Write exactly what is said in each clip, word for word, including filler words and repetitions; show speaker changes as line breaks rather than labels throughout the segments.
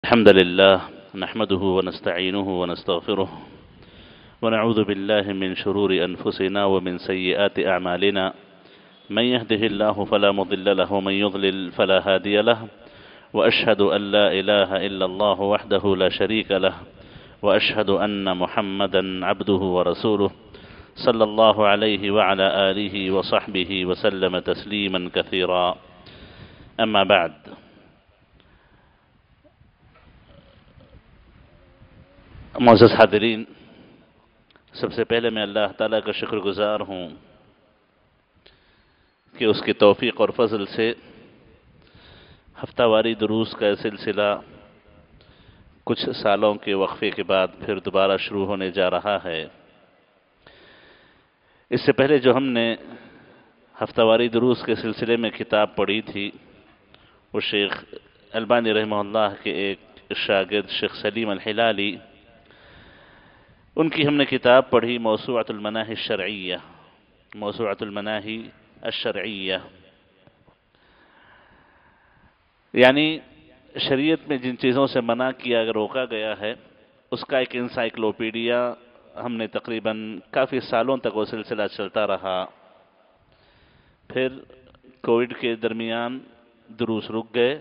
الحمد لله نحمده ونستعينه ونستغفره ونعوذ بالله من شرور أنفسنا ومن سيئات أعمالنا من يهده الله فلا مضل له ومن يضلل فلا هادي له وأشهد أن لا إله إلا الله وحده لا شريك له وأشهد أن محمدا عبده ورسوله صلى الله عليه وعلى آله وصحبه وسلم تسليما كثيرا أما بعد. معزز حاضرین، سب سے پہلے میں اللہ تعالیٰ کا شکر گزار ہوں کہ اس کی توفیق اور فضل سے ہفتہ واری دروس کا سلسلہ کچھ سالوں کے وقفے کے بعد پھر دوبارہ شروع ہونے جا رہا ہے۔ اس سے پہلے جو ہم نے ہفتہ واری دروس کے سلسلے میں کتاب پڑھی تھی وہ شیخ البانی رحمہ اللہ کے ایک شاگرد شیخ سلیم الحلالی، ان کی ہم نے کتاب پڑھی موسوعۃ المناہی الشرعیہ موسوعۃ المناہی الشرعیہ، یعنی شریعت میں جن چیزوں سے منع کیا روکا گیا ہے اس کا ایک انسائکلوپیڈیا۔ ہم نے تقریباً کافی سالوں تک وہ سلسلہ چلتا رہا، پھر کووڈ کے درمیان دروس رک گئے،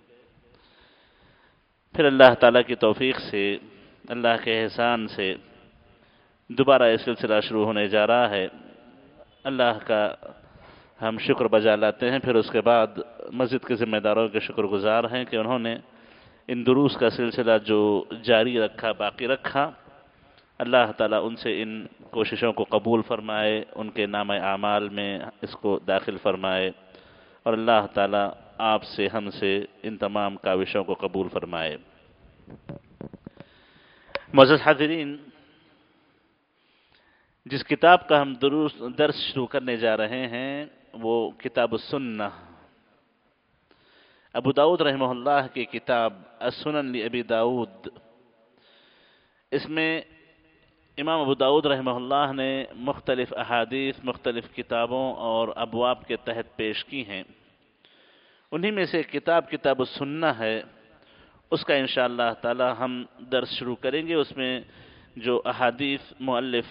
پھر اللہ تعالیٰ کی توفیق سے، اللہ کے احسان سے دوبارہ یہ سلسلہ شروع ہونے جا رہا ہے۔ اللہ کا ہم شکر بجا لاتے ہیں، پھر اس کے بعد مسجد کے ذمہ داروں کے شکر گزار ہیں کہ انہوں نے ان دروس کا سلسلہ جو جاری رکھا، باقی رکھا۔ اللہ تعالیٰ ان سے ان کوششوں کو قبول فرمائے، ان کے نام اعمال میں اس کو داخل فرمائے، اور اللہ تعالیٰ آپ سے، ہم سے ان تمام کاوشوں کو قبول فرمائے۔ معزز حاضرین، جس کتاب کا ہم دروس درس شروع کرنے جا رہے ہیں وہ کتاب السنہ، ابو داؤد رحمہ اللہ کی کتاب السنن لابی داؤد۔ اس میں امام ابو داؤد رحمہ اللہ نے مختلف احادیث مختلف کتابوں اور ابواب کے تحت پیش کی ہیں۔ انہی میں سے کتاب کتاب السنہ ہے، اس کا انشاءاللہ تعالی ہم درس شروع کریں گے۔ اس میں جو احادیث مؤلف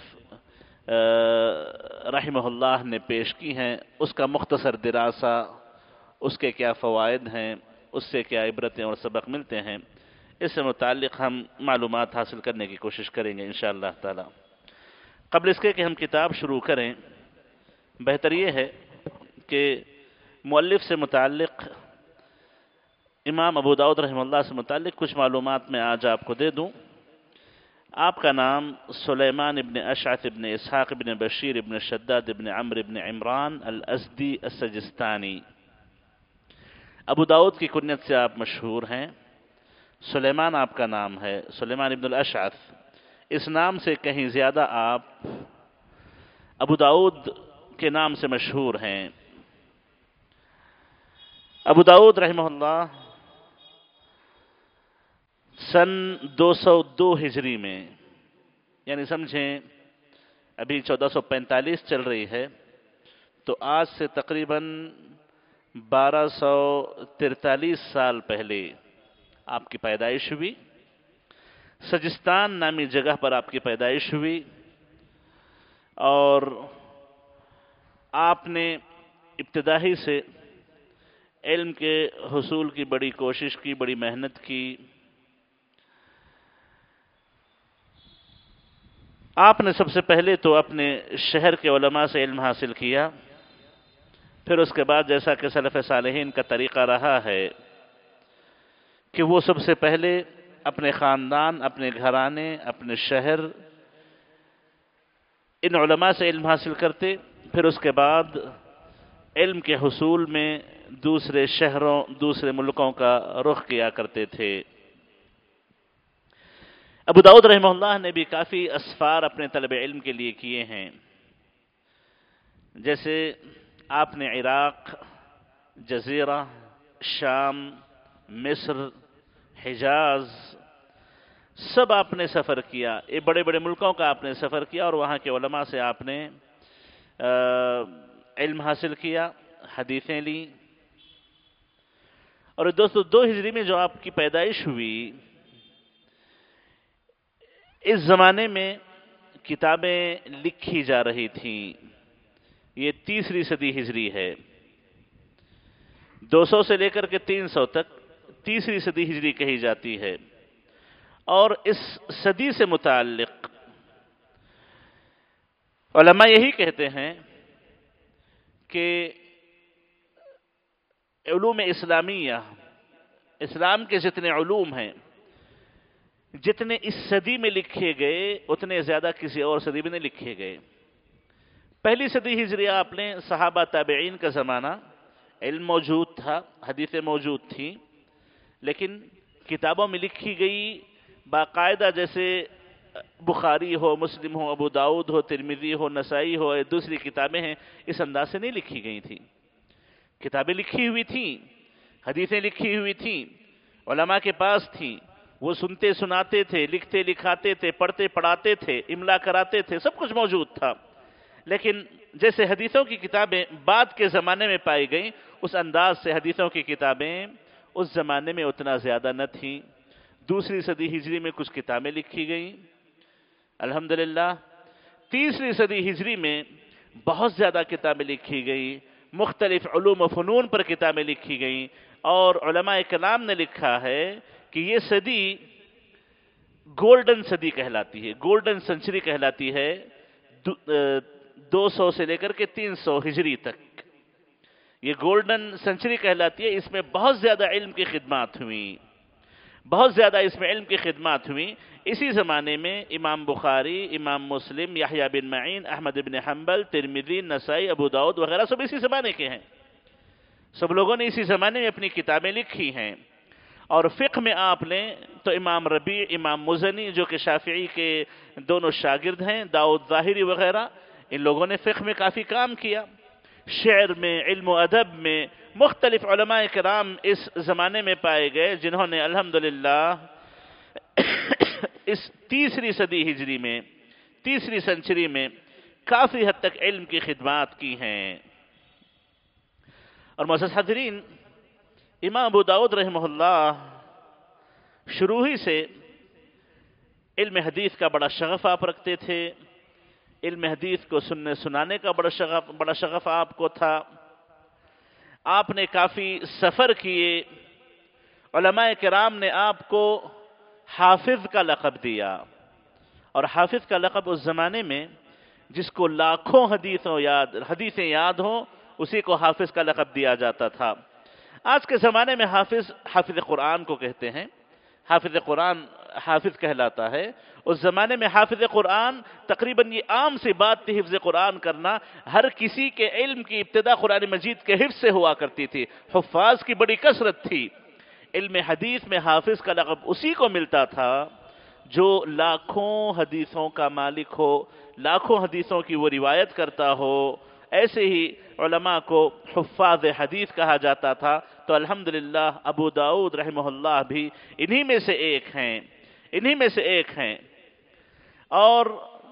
رحمہ اللہ نے پیش کی ہیں اس کا مختصر دراسہ، اس کے کیا فوائد ہیں، اس سے کیا عبرتیں اور سبق ملتے ہیں، اس سے متعلق ہم معلومات حاصل کرنے کی کوشش کریں گے انشاءاللہ تعالی۔ قبل اس کے کہ ہم کتاب شروع کریں، بہتر یہ ہے کہ مؤلف سے متعلق، امام ابو داؤد رحمہ اللہ سے متعلق کچھ معلومات میں آج آپ کو دے دوں۔ آپ کا نام سلیمان ابن اشعث ابن اسحاق ابن بشیر ابن شداد ابن عمرو ابن عمران الازدی السجستانی، ابو داؤد کی کنیت سے آپ مشہور ہیں۔ سلیمان آپ کا نام ہے، سلیمان ابن الاشعث، اس نام سے کہیں زیادہ آپ ابو داؤد کے نام سے مشہور ہیں۔ ابو داؤد رحمہ اللہ سن دو سو دو ہجری میں، یعنی سمجھیں ابھی چودہ سو پینتالیس چل رہی ہے، تو آج سے تقریباً بارہ سو ترتالیس سال پہلے آپ کی پیدائش ہوئی۔ سجستان نامی جگہ پر آپ کی پیدائش ہوئی، اور آپ نے ابتدائی سے علم کے حصول کی بڑی کوشش کی، بڑی محنت کی۔ آپ نے سب سے پہلے تو اپنے شہر کے علماء سے علم حاصل کیا، پھر اس کے بعد جیسا کہ سلف صالحین کا طریقہ رہا ہے کہ وہ سب سے پہلے اپنے خاندان، اپنے گھرانے، اپنے شہر، ان علماء سے علم حاصل کرتے، پھر اس کے بعد علم کے حصول میں دوسرے شہروں، دوسرے ملکوں کا رخ کیا کرتے تھے۔ ابو داؤد رحمہ اللہ نے بھی کافی اسفار اپنے طلب علم کے لیے کیے ہیں، جیسے آپ نے عراق، جزیرہ، شام، مصر، حجاز، سب آپ نے سفر کیا۔ یہ بڑے بڑے ملکوں کا آپ نے سفر کیا اور وہاں کے علماء سے آپ نے علم حاصل کیا، حدیثیں لیں، اور دوستو دو ہجری میں جو آپ کی پیدائش ہوئی، اس زمانے میں کتابیں لکھی جا رہی تھیں. یہ تیسری صدی ہجری ہے. دو سو سے لے کر کے تین سو تک تیسری صدی ہجری کہی جاتی ہے. اور اس صدی سے متعلق علماء یہی کہتے ہیں کہ علوم اسلامیہ، اسلام کے جتنے علوم ہیں، جتنے اس صدی میں لکھے گئے اتنے زیادہ کسی اور صدی میں نہیں لکھے گئے. پہلی صدی ہجری آپ نے صحابہ تابعین کا زمانہ، علم موجود تھا، حدیثیں موجود تھیں، لیکن کتابوں میں لکھی گئی باقاعدہ جیسے بخاری ہو، مسلم ہو، ابو داؤد ہو، ترمذی ہو، نسائی ہو، دوسری کتابیں ہیں، اس انداز سے نہیں لکھی گئی تھیں. کتابیں لکھی ہوئی تھیں، حدیثیں لکھی ہوئی تھیں، علماء کے پاس تھیں، وہ سنتے سناتے تھے، لکھتے لکھاتے تھے، پڑھتے پڑھاتے تھے، املا کراتے تھے، سب کچھ موجود تھا. لیکن جیسے حدیثوں کی کتابیں بعد کے زمانے میں پائی گئیں، اس انداز سے حدیثوں کی کتابیں اس زمانے میں اتنا زیادہ نہ تھیں. دوسری صدی ہجری میں کچھ کتابیں لکھی گئیں الحمدللہ. تیسری صدی ہجری میں بہت زیادہ کتابیں لکھی گئیں، مختلف علوم و فنون پر کتابیں لکھی گئیں، اور علماء کرام نے لکھا ہے کہ یہ صدی گولڈن صدی کہلاتی ہے، گولڈن سنچری کہلاتی ہے، دو سو سے لے کر کے تین سو ہجری تک. یہ گولڈن سنچری کہلاتی ہے. اس میں بہت زیادہ علم کی خدمات ہوئیں، بہت زیادہ اس میں علم کی خدمات ہوئیں. اسی زمانے میں امام بخاری، امام مسلم، یحییٰ بن معین، احمد بن حنبل، ترمذی، نسائی، ابو داؤد وغیرہ سب اسی زمانے کے ہیں. سب لوگوں نے اسی زمانے میں اپنی کتابیں لکھی ہیں. اور فقہ میں آپ نے تو امام ربیع، امام مزنی جو کہ شافعی کے دونوں شاگرد ہیں، داؤد ظاہری وغیرہ، ان لوگوں نے فقہ میں کافی کام کیا. شعر میں، علم و ادب میں مختلف علماء کرام اس زمانے میں پائے گئے جنہوں نے الحمدللہ اس تیسری صدی ہجری میں، تیسری سنچری میں کافی حد تک علم کی خدمات کی ہیں. اور معزز حاضرین، امام ابو داؤد رحمہ اللہ شروع ہی سے علم حدیث کا بڑا شغف آپ رکھتے تھے. علم حدیث کو سننے سنانے کا بڑا شغف بڑا شغف آپ کو تھا. آپ نے کافی سفر کیے. علماء کرام نے آپ کو حافظ کا لقب دیا، اور حافظ کا لقب اس زمانے میں جس کو لاکھوں حدیثوں یاد حدیثیں یاد ہوں اسی کو حافظ کا لقب دیا جاتا تھا. آج کے زمانے میں حافظ حافظ قرآن کو کہتے ہیں. حافظ قرآن حافظ کہلاتا ہے. اس زمانے میں حافظ قرآن تقریباً یہ عام سی بات تھی حفظ قرآن کرنا. ہر کسی کے علم کی ابتدا قرآن مجید کے حفظ سے ہوا کرتی تھی. حفاظ کی بڑی کثرت تھی. علم حدیث میں حافظ کا لقب اسی کو ملتا تھا جو لاکھوں حدیثوں کا مالک ہو، لاکھوں حدیثوں کی وہ روایت کرتا ہو. ایسے ہی علماء کو حفاظ حدیث کہا جاتا تھا. تو الحمدللہ ابو داؤد رحمہ اللہ بھی انہی میں سے ایک ہیں، انہی میں سے ایک ہیں. اور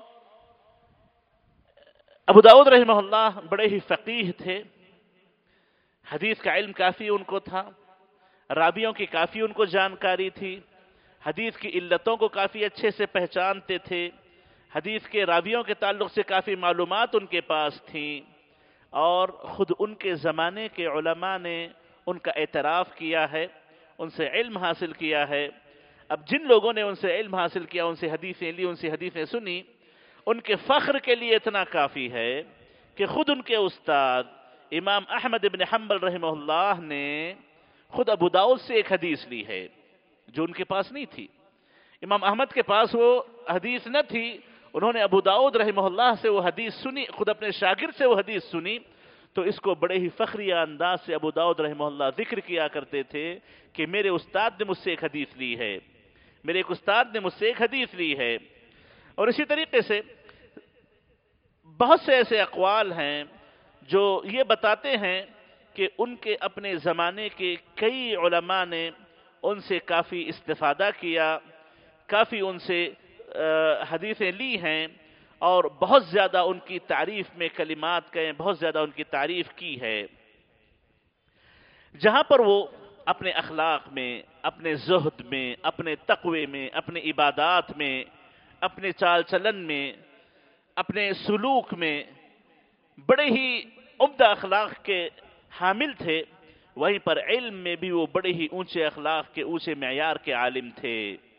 ابو داؤد رحمہ اللہ بڑے ہی فقیہ تھے. حدیث کا علم کافی ان کو تھا، راویوں کی کافی ان کو جانکاری تھی، حدیث کی علتوں کو کافی اچھے سے پہچانتے تھے، حدیث کے راویوں کے تعلق سے کافی معلومات ان کے پاس تھیں. اور خود ان کے زمانے کے علماء نے ان کا اعتراف کیا ہے، ان سے علم حاصل کیا ہے. اب جن لوگوں نے ان سے علم حاصل کیا، ان سے حدیثیں لی، ان سے حدیثیں سنی، ان کے فخر کے لیے اتنا کافی ہے کہ خود ان کے استاد امام احمد بن حنبل رحمہ اللہ نے خود ابو داؤد سے ایک حدیث لی ہے جو ان کے پاس نہیں تھی. امام احمد کے پاس وہ حدیث نہ تھی، انہوں نے ابو داؤد رحمہ اللہ سے وہ حدیث سنی، خود اپنے شاگرد سے وہ حدیث سنی. تو اس کو بڑے ہی فخریہ انداز سے ابو داؤد رحمہ اللہ ذکر کیا کرتے تھے کہ میرے استاد نے مجھ سے ایک حدیث لی ہے، میرے ایک استاد نے مجھ سے ایک حدیث لی ہے. اور اسی طریقے سے بہت سے ایسے اقوال ہیں جو یہ بتاتے ہیں کہ ان کے اپنے زمانے کے کئی علماء نے ان سے کافی استفادہ کیا، کافی ان سے حدیثیں لی ہیں، اور بہت زیادہ ان کی تعریف میں کلمات کہیں، بہت زیادہ ان کی تعریف کی ہے. جہاں پر وہ اپنے اخلاق میں، اپنے زہد میں، اپنے تقوی میں، اپنے عبادات میں، اپنے چال چلن میں، اپنے سلوک میں بڑے ہی عمدہ اخلاق کے حامل تھے، وہیں پر علم میں بھی وہ بڑے ہی اونچے اخلاق کے، اونچے معیار کے عالم تھے۔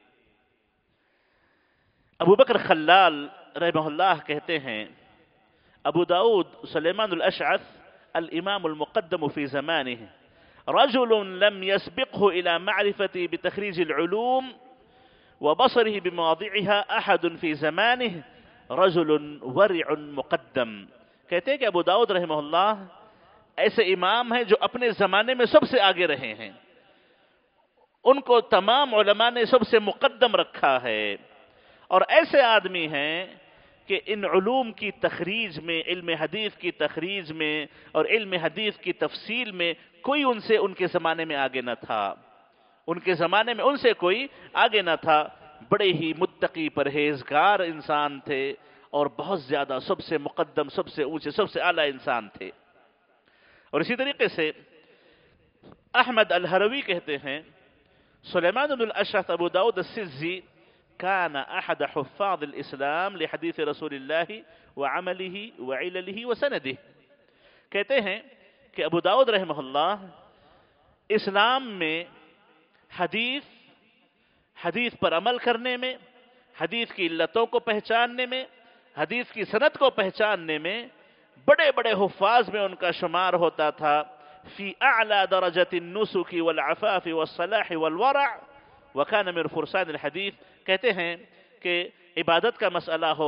ابو بکر خلال رحمہ اللہ کہتے ہیں، ابو داود سلیمان الاشعث الامام المقدم في زمانه رجل لم يسبقه الى معرفتي بتخريج العلوم وبصره بمواضعها احد في زمانه رجل ورع مقدم۔ کہتے ہیں کہ ابو داود رحمہ اللہ ایسے امام ہیں جو اپنے زمانے میں سب سے آگے رہے ہیں، ان کو تمام علماء نے سب سے مقدم رکھا ہے، اور ایسے آدمی ہیں کہ ان علوم کی تخریج میں، علم حدیث کی تخریج میں اور علم حدیث کی تفصیل میں کوئی ان سے ان کے زمانے میں آگے نہ تھا، ان کے زمانے میں ان سے کوئی آگے نہ تھا۔ بڑے ہی متقی پرہیزگار انسان تھے اور بہت زیادہ سب سے مقدم، سب سے اونچے، سب سے اعلیٰ انسان تھے۔ اور اسی طریقے سے احمد الہروی کہتے ہیں، سلیمان بن الاشعث ابو داود السجزی كان احد حفاظ الاسلام لحدیث رسول اللہ وعمله وعلله وسنده۔ کہتے ہیں کہ ابو داود رحمہ اللہ اسلام میں حدیث حدیث پر عمل کرنے میں، حدیث کی علتوں کو پہچاننے میں، حدیث کی سند کو پہچاننے میں بڑے بڑے حفاظ میں ان کا شمار ہوتا تھا۔ فی اعلی درجۃ النسک والعفاف والصلاح والورع وكان من فرسان الحدیث۔ کہتے ہیں کہ عبادت کا مسئلہ ہو،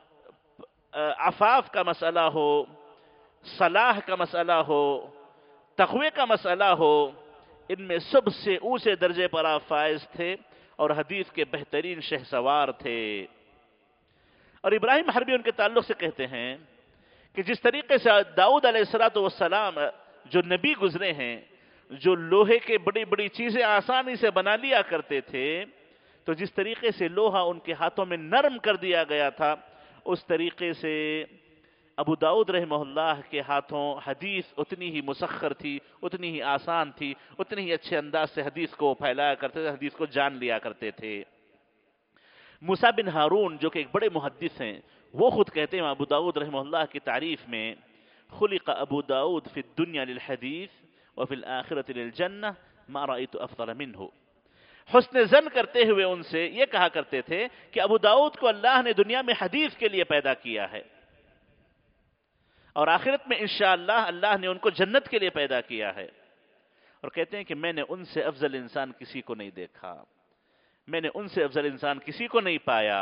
عفاف کا مسئلہ ہو، صلاح کا مسئلہ ہو، تقوی کا مسئلہ ہو، ان میں سب سے اونچے درجے پر آپ فائز تھے اور حدیث کے بہترین شہسوار تھے۔ اور ابراہیم حربی ان کے تعلق سے کہتے ہیں کہ جس طریقے سے داؤد علیہ السلام والسلام جو نبی گزرے ہیں، جو لوہے کے بڑی بڑی چیزیں آسانی سے بنا لیا کرتے تھے، تو جس طریقے سے لوہا ان کے ہاتھوں میں نرم کر دیا گیا تھا، اس طریقے سے ابو داؤد رحمہ اللہ کے ہاتھوں حدیث اتنی ہی مسخر تھی، اتنی ہی آسان تھی، اتنی ہی اچھے انداز سے حدیث کو پھیلایا کرتے تھے، حدیث کو جان لیا کرتے تھے۔ موسیٰ بن ہارون جو کہ ایک بڑے محدث ہیں، وہ خود کہتے ہیں ابو داؤد رحمہ اللہ کی تعریف میں، خلق ابو داؤد فی الدنیا للحدیث وفی الآخرة للجنہ ما رأیت افضل منہ۔ حسن ظن کرتے ہوئے ان سے یہ کہا کرتے تھے کہ ابو داؤد کو اللہ نے دنیا میں حدیث کے لیے پیدا کیا ہے، اور آخرت میں انشاءاللہ اللہ نے ان کو جنت کے لیے پیدا کیا ہے۔ اور کہتے ہیں کہ میں نے ان سے افضل انسان کسی کو نہیں دیکھا، میں نے ان سے افضل انسان کسی کو نہیں پایا۔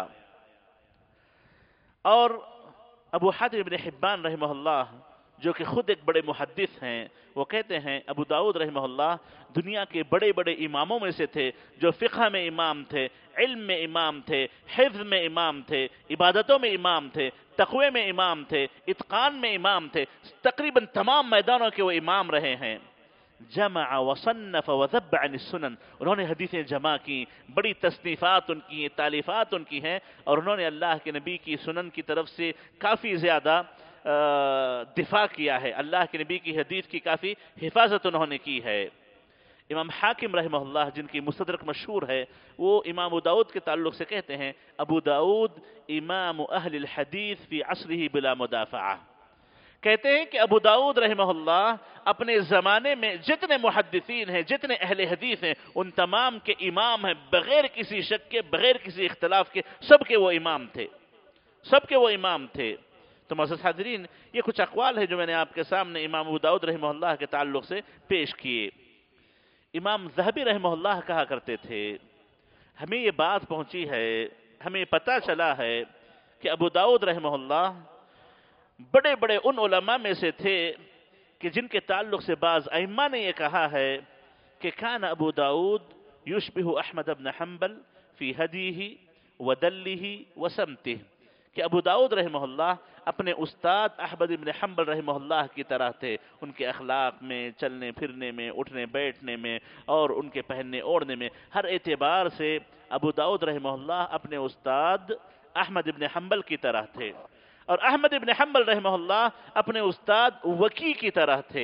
اور ابو حاتم ابن حبان رحمہ اللہ جو کہ خود ایک بڑے محدث ہیں، وہ کہتے ہیں ابو داؤد رحمہ اللہ دنیا کے بڑے بڑے اماموں میں سے تھے، جو فقہ میں امام تھے، علم میں امام تھے، حفظ میں امام تھے، عبادتوں میں امام تھے، تقوی میں امام تھے، اتقان میں امام تھے، تقریباً تمام میدانوں کے وہ امام رہے ہیں۔ جمع وصنف وذب عن السنن، انہوں نے حدیثیں جمع کی، بڑی تصنیفات ان کی، تالیفات ان کی ہیں، اور انہوں نے اللہ کے نبی کی سنن کی طرف سے کافی زیادہ دفاع کیا ہے، اللہ کے نبی کی حدیث کی کافی حفاظت انہوں نے کی ہے۔ امام حاکم رحمہ اللہ جن کی مستدرک مشہور ہے، وہ امام ابو داؤد کے تعلق سے کہتے ہیں ابو داؤد امام اہل الحدیث فی عصرہ بلا مدافعہ۔ کہتے ہیں کہ ابو داؤد رحمہ اللہ اپنے زمانے میں جتنے محدثین ہیں، جتنے اہل حدیث ہیں، ان تمام کے امام ہیں، بغیر کسی شک کے، بغیر کسی اختلاف کے، سب کے وہ امام تھے، سب کے وہ امام تھے۔ تو معزز حاضرین، یہ کچھ اقوال ہے جو میں نے آپ کے سامنے امام ابو داؤد رحمہ اللہ کے تعلق سے پیش کیے۔ امام ذہبی رحمہ اللہ کہا کرتے تھے، ہمیں یہ بات پہنچی ہے، ہمیں پتہ چلا ہے کہ ابو داؤد رحمہ اللہ بڑے بڑے ان علماء میں سے تھے کہ جن کے تعلق سے بعض ائمہ نے یہ کہا ہے کہ کان ابو داؤد یشبہ احمد بن حنبل فی ہدیہ ودلہ وسمتہ، کہ ابو داؤد رحمہ اللہ اپنے استاد احمد بن حنبل رحمہ اللہ کی طرح تھے، ان کے اخلاق میں، چلنے پھرنے میں، اٹھنے بیٹھنے میں، اور ان کے پہننے اوڑھنے میں، ہر اعتبار سے ابو داؤد رحمہ اللہ اپنے استاد احمد بن حنبل کی طرح تھے، اور احمد بن حنبل رحمہ اللہ اپنے استاد وکی کی طرح تھے۔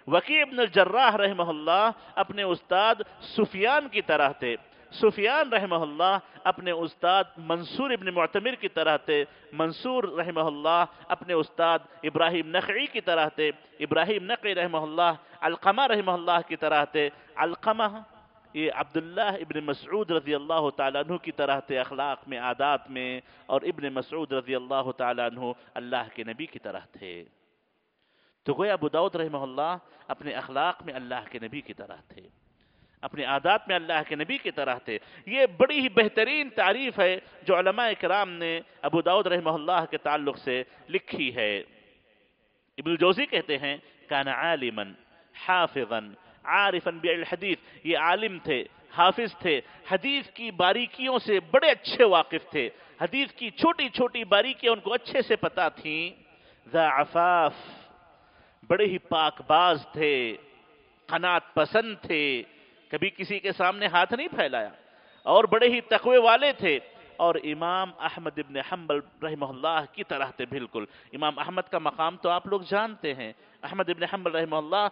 وکیع ابن الجراح رحمہ اللہ اپنے استاد سفیان کی طرح تھے، سفیان رحمہ اللہ اپنے استاد منصور ابن معتمر کی طرح تھے، منصور رحمہ اللہ اپنے استاد ابراہیم نخعی کی طرح تھے، ابراہیم نخعی رحمہ اللہ علقمہ رحمہ اللہ کی طرح تھے، علقمہ یہ عبداللہ ابن مسعود رضی اللہ تعالیٰ عنہ کی طرح تھے اخلاق میں، عادات میں، اور ابن مسعود رضی اللہ تعالیٰ عنہ اللہ کے نبی کی طرح تھے۔ تو گویا ابو داؤد رحمہ اللہ اپنے اخلاق میں اللہ کے نبی کی طرح تھے، اپنے عادات میں اللہ کے نبی کی طرح تھے۔ یہ بڑی ہی بہترین تعریف ہے جو علماء کرام نے ابو داؤد رحمہ اللہ کے تعلق سے لکھی ہے۔ ابن الجوزی کہتے ہیں کان عالما حافظا عارفا بالحدیث، یہ عالم تھے، حافظ تھے، حدیث کی باریکیوں سے بڑے اچھے واقف تھے، حدیث کی چھوٹی چھوٹی باریکیاں ان کو اچھے سے پتا تھیں۔ ذا عفاف، بڑے ہی پاک باز تھے، قناعت پسند تھے، کبھی کسی کے سامنے ہاتھ نہیں پھیلایا، اور بڑے ہی تقوی والے تھے، اور امام احمد ابن حنبل رحمہ اللہ کی طرح تھے بالکل۔ امام احمد کا مقام تو آپ لوگ جانتے ہیں، احمد ابن حنبل رحمہ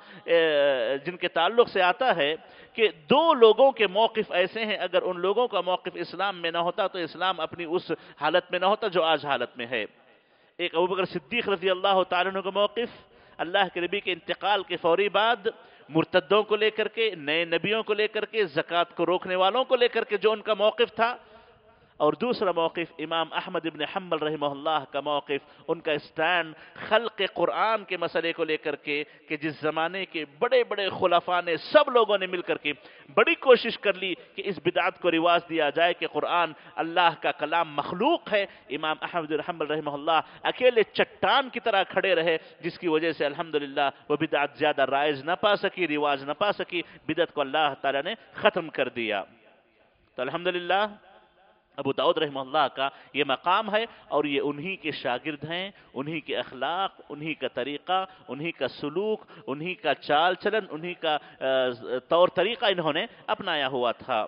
اللہ جن کے تعلق سے آتا ہے کہ دو لوگوں کے موقف ایسے ہیں، اگر ان لوگوں کا موقف اسلام میں نہ ہوتا تو اسلام اپنی اس حالت میں نہ ہوتا جو آج حالت میں ہے۔ ایک ابوبکر صدیق رضی اللہ تعالیٰ عنہ کا موقف اللہ کے نبی کے انتقال کے فوری بعد مرتدوں کو لے کر کے، نئے نبیوں کو لے کر کے، زکوٰۃ کو روکنے والوں کو لے کر کے جو ان کا موقف تھا، اور دوسرا موقف امام احمد ابن حنبل رحمہ اللہ کا موقف، ان کا اسٹینڈ خلق قرآن کے مسئلے کو لے کر کے، کہ جس زمانے کے بڑے بڑے خلفاء نے، سب لوگوں نے مل کر کے بڑی کوشش کر لی کہ اس بدعت کو رواج دیا جائے کہ قرآن اللہ کا کلام مخلوق ہے۔ امام احمد بن حنبل رحمہ اللہ اکیلے چٹان کی طرح کھڑے رہے، جس کی وجہ سے الحمدللہ وہ بدعت زیادہ رائج نہ پا سکی، رواج نہ پا سکی، بدعت کو اللہ تعالیٰ نے ختم کر دیا۔ تو الحمدللہ ابو داؤد رحمہ اللہ کا یہ مقام ہے، اور یہ انہی کے شاگرد ہیں، انہی کے اخلاق، انہی کا طریقہ، انہی کا سلوک، انہی کا چال چلن، انہی کا طور طریقہ انہوں نے اپنایا ہوا تھا۔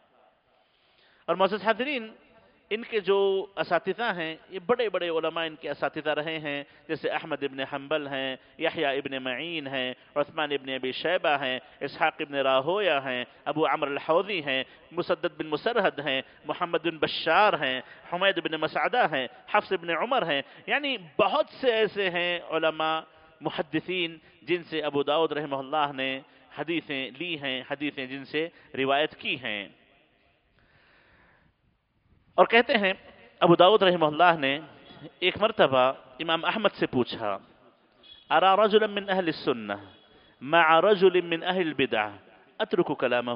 اور معزز حاضرین، ان کے جو اساتذہ ہیں یہ بڑے بڑے علماء ان کے اساتذہ رہے ہیں، جیسے احمد ابن حنبل ہیں، یحییٰ ابن معین ہیں، عثمان ابن ابی شیبہ ہیں، اسحاق ابن راہویہ ہیں، ابو عمرو الحوضی ہیں، مسدد بن مسرہد ہیں، محمد بن بشار ہیں، حمید بن مسعدہ ہیں، حفص ابن عمر ہیں، یعنی بہت سے ایسے ہیں علماء محدثین جن سے ابو داؤد رحمہ اللہ نے حدیثیں لی ہیں، حدیثیں جن سے روایت کی ہیں۔ اور کہتے ہیں ابو داؤد رحمہ اللہ نے ایک مرتبہ امام احمد سے پوچھا، ارا رجلا من اہل السنہ مع رجل من اہل البدع اترک کلامہ،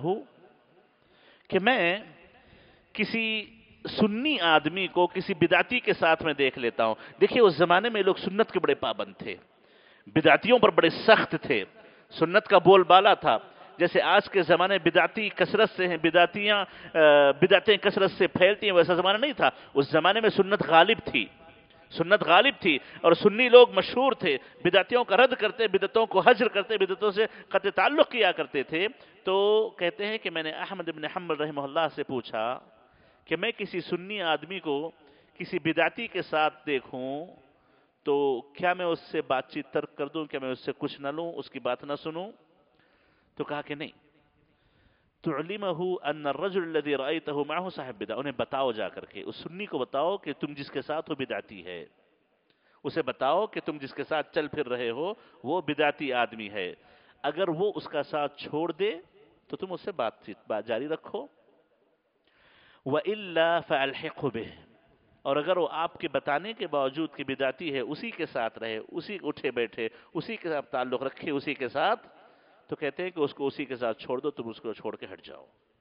کہ میں کسی سنی آدمی کو کسی بدعتی کے ساتھ میں دیکھ لیتا ہوں۔ دیکھیے اس زمانے میں لوگ سنت کے بڑے پابند تھے، بدعتیوں پر بڑے سخت تھے، سنت کا بول بالا تھا۔ جیسے آج کے زمانے بدعتی کثرت سے ہیں، بدعتیاں بدعتیں کثرت سے پھیلتی ہیں، ویسا زمانہ نہیں تھا۔ اس زمانے میں سنت غالب تھی، سنت غالب تھی، اور سنی لوگ مشہور تھے، بدعتیوں کا رد کرتے، بدعتوں کو حجر کرتے، بدعتوں سے قطع تعلق کیا کرتے تھے۔ تو کہتے ہیں کہ میں نے احمد بن حنبل رحمہ اللہ سے پوچھا کہ میں کسی سنی آدمی کو کسی بدعتی کے ساتھ دیکھوں تو کیا میں اس سے بات چیت ترک کر دوں، کیا میں اس سے کچھ نہ لوں، اس کی بات نہ سنوں؟ تو کہا کہ نہیں، تعلمہ ان الرجل الذي رأيته معه صاحب بدعہ، انہیں بتاؤ جا کر کے، اس سنی کو بتاؤ کہ تم جس کے ساتھ ہو بدعتی ہے، اسے بتاؤ کہ تم جس کے ساتھ چل پھر رہے ہو وہ بدعتی آدمی ہے، اگر وہ اس کا ساتھ چھوڑ دے تو تم اس سے بات چیت بات جاری رکھو، وَإِلَّا فَأَلْحِقْهُ بِهِ، اور اگر وہ آپ کے بتانے کے باوجود کہ بدعتی ہے اسی کے ساتھ رہے، اسی اٹھے بیٹھے، اسی کے ساتھ تعلق رکھے، اسی کے ساتھ، تو کہتے ہیں کہ اس کو اسی کے ساتھ چھوڑ دو، تم اس کو چھوڑ کے ہٹ جاؤ۔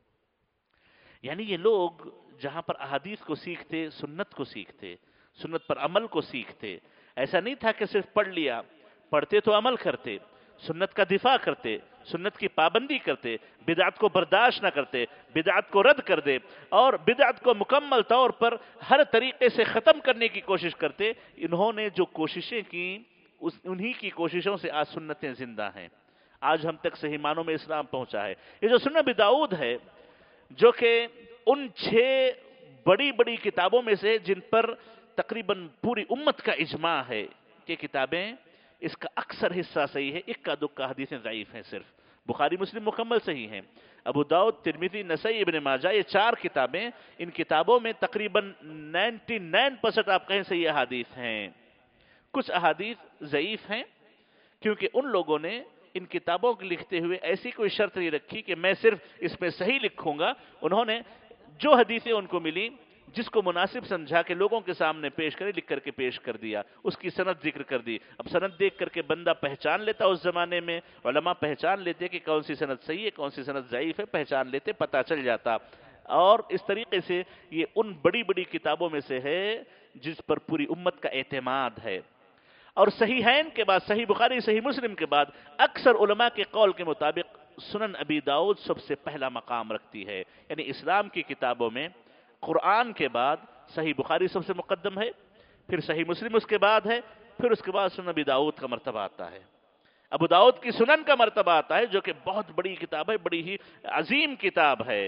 یعنی یہ لوگ جہاں پر احادیث کو سیکھتے، سنت کو سیکھتے، سنت پر عمل کو سیکھتے، ایسا نہیں تھا کہ صرف پڑھ لیا، پڑھتے تو عمل کرتے، سنت کا دفاع کرتے، سنت کی پابندی کرتے، بدعت کو برداشت نہ کرتے، بدعت کو رد کر دے، اور بدعت کو مکمل طور پر ہر طریقے سے ختم کرنے کی کوشش کرتے۔ انہوں نے جو کوششیں کی، انہی کی کوششوں سے آج سنتیں زندہ ہیں، آج ہم تک صحیح معنوں میں اسلام پہنچا ہے۔ یہ جو سنن ابی داؤد ہے، جو کہ ان چھ بڑی بڑی کتابوں میں سے جن پر تقریباً پوری امت کا اجماع ہے کہ کتابیں اس کا اکثر حصہ صحیح ہے، اکا دکا حدیثیں ضعیف ہیں، صرف بخاری مسلم مکمل صحیح ہیں، ابو داؤد، ترمذی، نسائی، ابن ماجہ، یہ چار کتابیں، ان کتابوں میں تقریباً نائنٹی نائن پرسنٹ آپ کہیں صحیح احادیث ہیں۔ کچھ احادیث ضعیف ہیں کیونکہ ان لوگوں نے ان کتابوں کو لکھتے ہوئے ایسی کوئی شرط نہیں رکھی کہ میں صرف اس میں صحیح لکھوں گا، انہوں نے جو حدیثیں ان کو ملی جس کو مناسب سمجھا کہ لوگوں کے سامنے پیش کرے، لکھ کر کے پیش کر دیا، اس کی سند ذکر کر دی۔ اب سند دیکھ کر کے بندہ پہچان لیتا، اس زمانے میں علماء پہچان لیتے کہ کون سی سند صحیح ہے کون سی سند ضعیف ہے، پہچان لیتے، پتہ چل جاتا۔ اور اس طریقے سے یہ ان بڑی بڑی کتابوں میں سے ہے جس پر پوری امت کا اعتماد ہے۔ اور صحیحین کے بعد، صحیح بخاری، صحیح مسلم کے بعد اکثر علماء کے قول کے مطابق سنن ابی داؤد سب سے پہلا مقام رکھتی ہے، یعنی اسلام کی کتابوں میں قرآن کے بعد صحیح بخاری سب سے مقدم ہے، پھر صحیح مسلم اس کے بعد ہے، پھر اس کے بعد سنن ابی داؤد کا مرتبہ آتا ہے، ابو داؤد کی سنن کا مرتبہ آتا ہے جو کہ بہت بڑی کتاب ہے، بڑی ہی عظیم کتاب ہے۔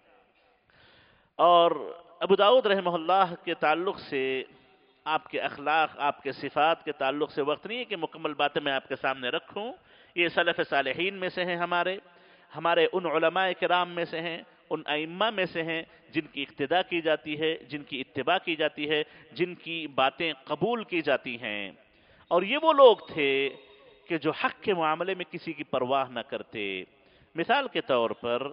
اور ابو داؤد رحمہ اللہ کے تعلق سے، آپ کے اخلاق، آپ کے صفات کے تعلق سے وقت نہیں ہے کہ مکمل باتیں میں آپ کے سامنے رکھوں۔ یہ سلف صالحین میں سے ہیں، ہمارے ہمارے ان علماء کرام میں سے ہیں، ان ائمہ میں سے ہیں جن کی اقتداء کی جاتی ہے، جن کی اتباع کی جاتی ہے، جن کی باتیں قبول کی جاتی ہیں۔ اور یہ وہ لوگ تھے کہ جو حق کے معاملے میں کسی کی پرواہ نہ کرتے۔ مثال کے طور پر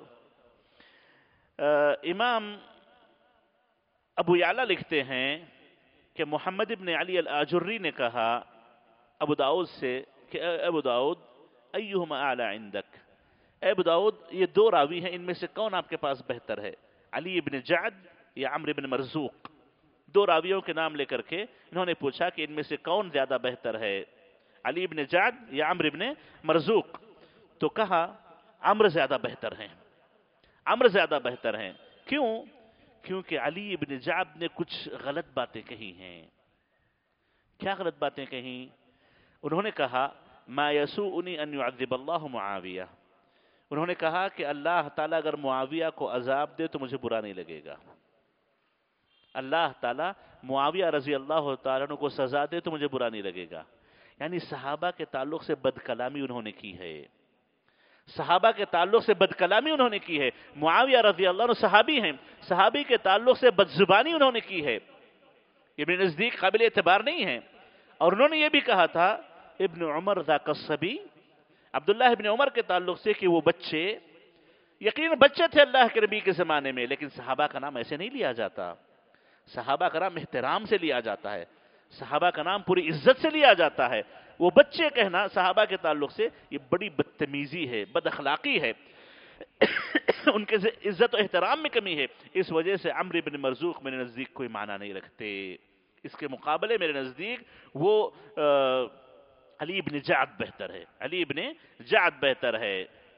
امام ابو یعلا لکھتے ہیں کہ محمد ابن علی الاجری نے کہا ابو داؤد سے کہ اے ابو داؤد ایہما اعلی عندک، اے ابو داؤد یہ دو راوی ہیں، ان میں سے کون آپ کے پاس بہتر ہے، علی ابن جعد یا عمرو ابن مرزوق؟ دو راویوں کے نام لے کر کے انہوں نے پوچھا کہ ان میں سے کون زیادہ بہتر ہے، علی ابن جعد یا عمرو ابن مرزوق؟ تو کہا عمرو زیادہ بہتر ہیں، عمرو زیادہ بہتر ہیں۔ کیوں؟ کیونکہ علی ابن جعد نے کچھ غلط باتیں کہی ہیں۔ کیا غلط باتیں کہیں؟ انہوں نے کہا ما یسوءنی ان یعذب اللہ معاویہ، انہوں نے کہا کہ اللہ تعالیٰ اگر معاویہ کو عذاب دے تو مجھے برا نہیں لگے گا، اللہ تعالیٰ معاویہ رضی اللہ تعالیٰ عنہ کو سزا دے تو مجھے برا نہیں لگے گا۔ یعنی صحابہ کے تعلق سے بد کلامی انہوں نے کی ہے، صحابہ کے تعلق سے بد کلامی انہوں نے کی ہے۔ معاویہ رضی اللہ عنہ صحابی ہیں، صحابی کے تعلق سے بد زبانی انہوں نے کی ہے، ابن نزدیک قابل اعتبار نہیں ہیں۔ اور انہوں نے یہ بھی کہا تھا ابن عمر ذاک الصبی، عبداللہ ابن عمر کے تعلق سے کہ وہ بچے، یقیناً بچے تھے اللہ کے نبی کے زمانے میں، لیکن صحابہ کا نام ایسے نہیں لیا جاتا، صحابہ کا نام احترام سے لیا جاتا ہے، صحابہ کا نام پوری عزت سے لیا جاتا ہے۔ وہ بچے کہنا صحابہ کے تعلق سے یہ بڑی بدتمیزی ہے، بد اخلاقی ہے، ان کے عزت و احترام میں کمی ہے۔ اس وجہ سے عمرو بن مرزوق میرے نزدیک کوئی معنی نہیں رکھتے، اس کے مقابلے میرے نزدیک وہ علی بن جعد بہتر ہے، علی بن جعد بہتر ہے۔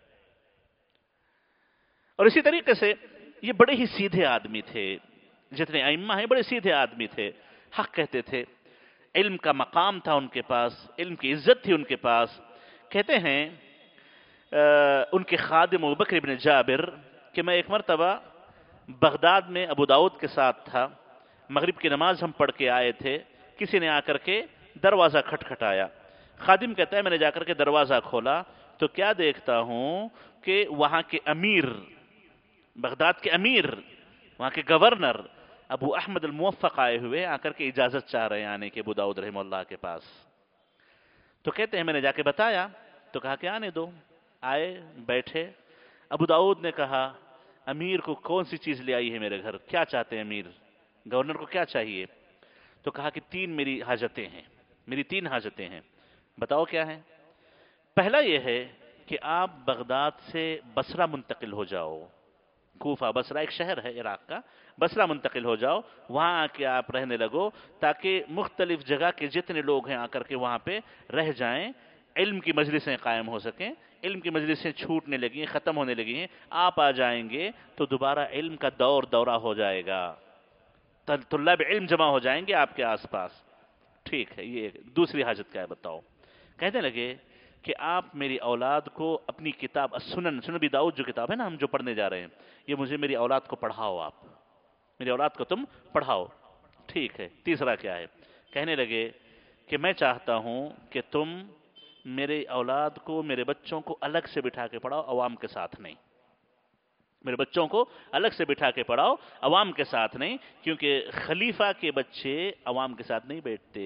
اور اسی طریقے سے یہ بڑے ہی سیدھے آدمی تھے، جتنے ائمہ ہیں بڑے سیدھے آدمی تھے، حق کہتے تھے، علم کا مقام تھا ان کے پاس، علم کی عزت تھی ان کے پاس۔ کہتے ہیں ان کے خادم ابوبکر بن جابر کہ میں ایک مرتبہ بغداد میں ابو داؤد کے ساتھ تھا، مغرب کی نماز ہم پڑھ کے آئے تھے، کسی نے آ کر کے دروازہ کھٹکھٹایا، خادم کہتا ہے میں نے جا کر کے دروازہ کھولا تو کیا دیکھتا ہوں کہ وہاں کے امیر، بغداد کے امیر، وہاں کے گورنر ابو احمد الموفق آئے ہوئے، آ کر کے اجازت چاہ رہے ہیں آنے کے ابو داؤد رحمہ اللہ کے پاس۔ تو کہتے ہیں میں نے جا کے بتایا تو کہا کہ آنے دو، آئے بیٹھے، ابو داؤد نے کہا امیر کو کون سی چیز لے آئی ہے میرے گھر، کیا چاہتے ہیں امیر، گورنر کو کیا چاہیے؟ تو کہا کہ تین میری حاجتیں ہیں، میری تین حاجتیں ہیں، بتاؤ کیا ہیں؟ پہلا یہ ہے کہ آپ بغداد سے بصرہ منتقل ہو جاؤ، کوفہ بصرہ ایک شہر ہے عراق کا، بصرہ منتقل ہو جاؤ، وہاں آ کے آپ رہنے لگو تاکہ مختلف جگہ کے جتنے لوگ ہیں آ کر کے وہاں پہ رہ جائیں، علم کی مجلسیں قائم ہو سکیں، علم کی مجلسیں چھوٹنے لگی ہیں، ختم ہونے لگی ہیں، آپ آ جائیں گے تو دوبارہ علم کا دور دورہ ہو جائے گا، طلاب علم جمع ہو جائیں گے آپ کے آس پاس۔ ٹھیک ہے، یہ دوسری حاجت کیا ہے بتاؤ؟ کہنے لگے کہ آپ میری اولاد کو اپنی کتاب السنن، سنن ابی داؤد جو کتاب ہے نا ہم جو پڑھنے جا رہے ہیں، یہ مجھے میری اولاد کو پڑھاؤ، آپ میری اولاد کو تم پڑھاؤ۔ ٹھیک ہے، تیسرا کیا ہے؟ کہنے لگے کہ میں چاہتا ہوں کہ تم میرے اولاد کو، میرے بچوں کو الگ سے بٹھا کے پڑھاؤ، عوام کے ساتھ نہیں۔ میرے بچوں کو الگ سے بٹھا کے پڑھاؤ، عوام کے ساتھ نہیں، کیونکہ خلیفہ کے بچے عوام کے ساتھ نہیں بیٹھتے،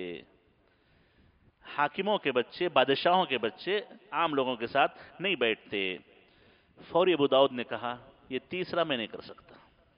حاکموں کے بچے، بادشاہوں کے بچے عام لوگوں کے ساتھ نہیں بیٹھتے۔ فوری ابو داؤد نے کہا یہ تیسرا میں نہیں کر سکتا،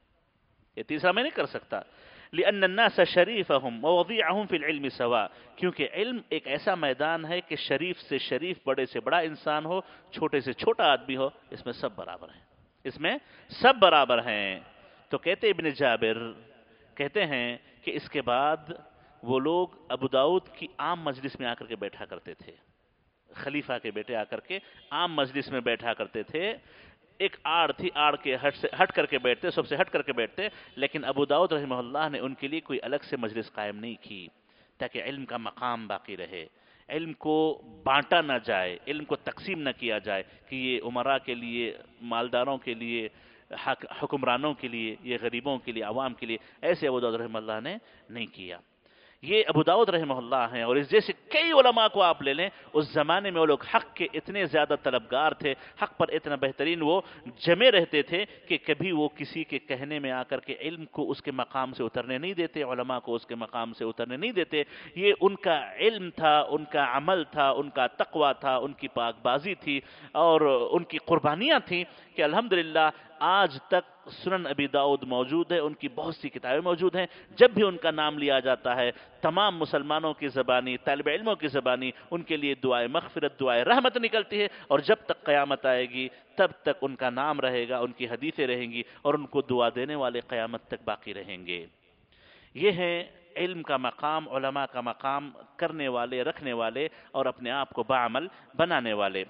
یہ تیسرا میں نہیں کر سکتا، لِأَنَّ النَّاسَ شَرِيفَهُمْ وَوَضِيعَهُمْ فِي الْعِلْمِ سَوَاء، کیونکہ علم ایک ایسا میدان ہے کہ شریف سے شریف، بڑے سے بڑا انسان ہو، چھوٹے سے چھوٹا آدمی ہو، اس میں سب برابر ہیں، اس میں سب برابر ہیں۔ تو کہتے ابن جابر کہتے ہیں کہ اس کے بعد وہ لوگ ابو داؤد کی عام مجلس میں آ کر کے بیٹھا کرتے تھے، خلیفہ کے بیٹے آ کر کے عام مجلس میں بیٹھا کرتے تھے، ایک آڑ تھی، آڑ کے ہٹ سے ہٹ کر کے بیٹھتے، سب سے ہٹ کر کے بیٹھتے، لیکن ابو داؤد رحمہ اللہ نے ان کے لیے کوئی الگ سے مجلس قائم نہیں کی تاکہ علم کا مقام باقی رہے، علم کو بانٹا نہ جائے، علم کو تقسیم نہ کیا جائے کہ یہ عمراء کے لیے، مالداروں کے لیے، حکمرانوں کے لیے، یہ غریبوں کے لیے، عوام کے لیے، ایسے ابو داؤد رحمہ اللہ نے نہیں کیا۔ یہ ابو داؤد رحمہ اللہ ہیں، اور اس جیسے کئی علماء کو آپ لے لیں، اس زمانے میں وہ لوگ حق کے اتنے زیادہ طلبگار تھے، حق پر اتنا بہترین وہ جمے رہتے تھے کہ کبھی وہ کسی کے کہنے میں آ کر کے علم کو اس کے مقام سے اترنے نہیں دیتے، علماء کو اس کے مقام سے اترنے نہیں دیتے۔ یہ ان کا علم تھا، ان کا عمل تھا، ان کا تقوی تھا، ان کی پاک بازی تھی، اور ان کی قربانیاں تھیں کہ الحمدللہ آج تک سنن ابی داؤد موجود ہے، ان کی بہت سی کتابیں موجود ہیں، جب بھی ان کا نام لیا جاتا ہے تمام مسلمانوں کی زبانی، طالب علموں کی زبانی ان کے لیے دعائے مغفرت، دعائے رحمت نکلتی ہے، اور جب تک قیامت آئے گی تب تک ان کا نام رہے گا، ان کی حدیثیں رہیں گی، اور ان کو دعا دینے والے قیامت تک باقی رہیں گے۔ یہ ہے علم کا مقام، علماء کا مقام، کرنے والے، رکھنے والے، اور اپنے آپ کو باعمل بنانے والے۔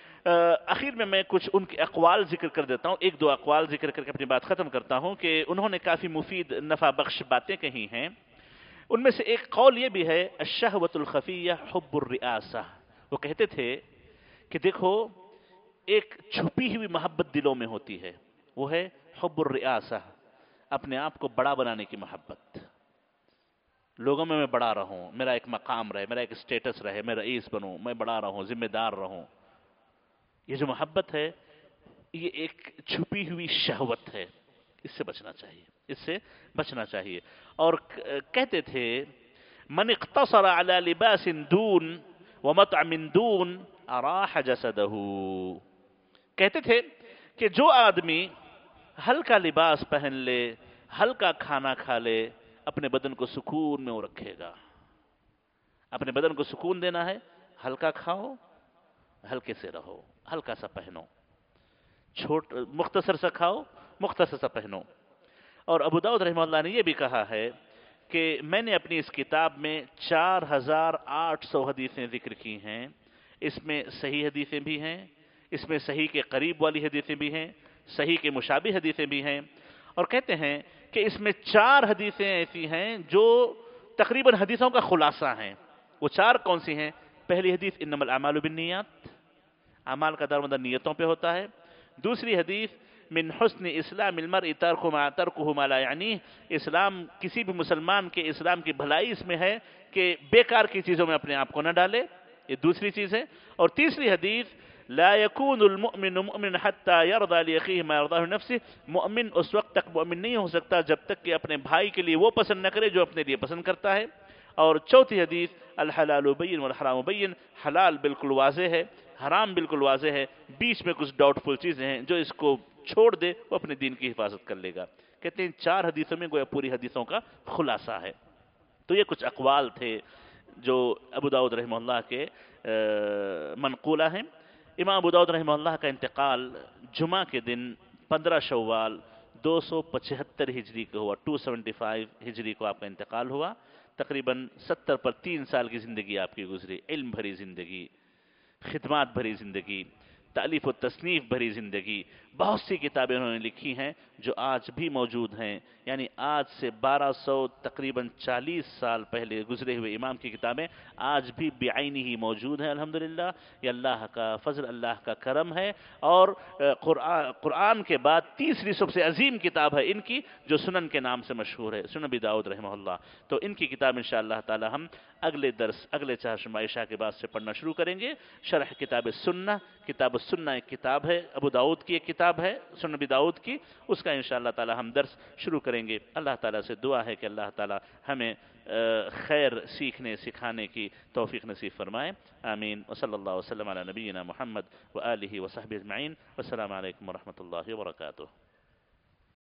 اخیر میں میں کچھ ان کے اقوال ذکر کر دیتا ہوں، ایک دو اقوال ذکر کر کے اپنی بات ختم کرتا ہوں کہ انہوں نے کافی مفید، نفع بخش باتیں کہی ہیں۔ ان میں سے ایک قول یہ بھی ہے، الشہوۃ الخفیہ حب الرئاسہ، وہ کہتے تھے کہ دیکھو ایک چھپی ہوئی محبت دلوں میں ہوتی ہے، وہ ہے حب الرئاسہ، اپنے آپ کو بڑا بنانے کی محبت، لوگوں میں میں بڑا رہوں، میرا ایک مقام رہے، میرا ایک اسٹیٹس رہے، میں رئیس بنوں، میں بڑا رہوں، ذمہ دار رہوں۔ یہ جو محبت ہے یہ ایک چھپی ہوئی شہوت ہے، اس سے بچنا چاہیے، اس سے بچنا چاہیے۔ اور کہتے تھے من اقتصر على لباس دون ومطعم دون اراح جسدہ، کہتے تھے کہ جو آدمی ہلکا لباس پہن لے، ہلکا کھانا کھا لے، اپنے بدن کو سکون میں وہ رکھے گا۔ اپنے بدن کو سکون دینا ہے، ہلکا کھاؤ، ہلکے سے رہو، ہلکا سا پہنو، چھوٹ مختصر سا کھاؤ، مختصر سا پہنو۔ اور ابو داؤد رحمہ اللہ نے یہ بھی کہا ہے کہ میں نے اپنی اس کتاب میں چار ہزار آٹھ سو حدیثیں ذکر کی ہیں، اس میں صحیح حدیثیں بھی ہیں، اس میں صحیح کے قریب والی حدیثیں بھی ہیں، صحیح کے مشابہ حدیثیں بھی ہیں، اور کہتے ہیں کہ اس میں چار حدیثیں ایسی ہیں جو تقریباً حدیثوں کا خلاصہ ہیں۔ وہ چار کون سی ہیں؟ پہلی حدیث انما الاعمال بالنیات، اعمال کا دار مدار نیتوں پہ ہوتا ہے۔ دوسری حدیث من حسن اسلام المرء ترک ما ترکہ ما لا یعنیہ، اسلام کسی بھی مسلمان کے اسلام کی بھلائی اس میں ہے کہ بیکار کی چیزوں میں اپنے آپ کو نہ ڈالے، یہ دوسری چیز ہے۔ اور تیسری حدیث لا يكون المؤمن مؤمن حتى يرضى لأخيه ما يرضاه لنفسه، مؤمن اس وقت تک مؤمن نہیں ہو سکتا جب تک کہ اپنے بھائی کے لیے وہ پسند نہ کرے جو اپنے لیے پسند کرتا ہے۔ اور چوتھی حدیث الحلال بین والحرام بین، حلال بالکل واضح ہے، حرام بالکل واضح ہے، بیچ میں کچھ ڈاؤٹ فل چیزیں ہیں، جو اس کو چھوڑ دے وہ اپنے دین کی حفاظت کر لے گا۔ کہتے ہیں چار حدیثوں میں گویا پوری حدیثوں کا خلاصہ ہے۔ تو یہ کچھ اقوال تھے جو ابو داؤد رحمہ اللہ کے منقولہ ہیں۔ امام ابو داؤد رحمہ اللہ کا انتقال جمعہ کے دن پندرہ شوال دو سو پچہتر ہجری کو ہوا، دو سو پچہتر ہجری کو آپ کا انتقال ہوا۔ تقریباً ستر پر تین سال کی زندگی آپ کی گزری، علم بھری زندگی، خدمات بھری زندگی۔ تالیف و تصنیف بھری زندگی، بہت سی کتابیں انہوں نے لکھی ہیں جو آج بھی موجود ہیں، یعنی آج سے بارہ سو تقریباً چالیس سال پہلے گزرے ہوئے امام کی کتابیں آج بھی بعینی ہی موجود ہیں الحمدللہ۔ یہ اللہ کا فضل، اللہ کا کرم ہے، اور قرآن قرآن کے بعد تیسری سب سے عظیم کتاب ہے ان کی جو سنن کے نام سے مشہور ہے، سنن ابی داؤد رحمہ اللہ۔ تو ان کی کتاب انشاءاللہ تعالی ہم اگلے درس اگلے چہارشنبہ عشاء کے بعد سے پڑھنا شروع کریں گے۔ شرح کتاب السنہ، کتاب السنہ ایک کتاب ہے، ابو داؤد کی ایک کتاب ہے سنن ابی داؤد کی، اس کا انشاءاللہ تعالی ہم درس شروع کریں گے۔ اللہ تعالیٰ سے دعا ہے کہ اللہ تعالیٰ ہمیں خیر سیکھنے سکھانے کی توفیق نصیب فرمائے، آمین۔ وصلی اللہ وسلم علی نبینا محمد وآلہ وصحبہ اجمعین، والسلام علیکم ورحمۃ اللہ وبرکاتہ۔